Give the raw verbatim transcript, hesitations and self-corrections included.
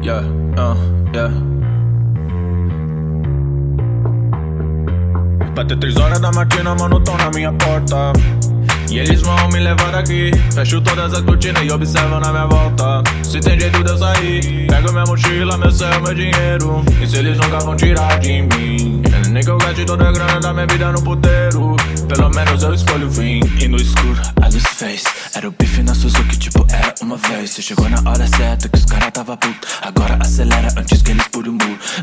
Yeah, uh, yeah. Bater três horas da matina, mano, tão na minha porta. E eles vão me levar daqui. Fecho todas as cortinas e observam na minha volta. Se tem jeito de eu sair, pego minha mochila, meu céu, meu dinheiro. E se eles nunca vão tirar de mim, nem que eu gaste toda a grana da minha vida no puteiro, pelo menos eu escolho o fim. E no escuro a luz fez, era o bife na Suzuki, tipo era uma vez. Você chegou na hora certa que os cara tava puto, agora acelera antes que eles pulem o muro.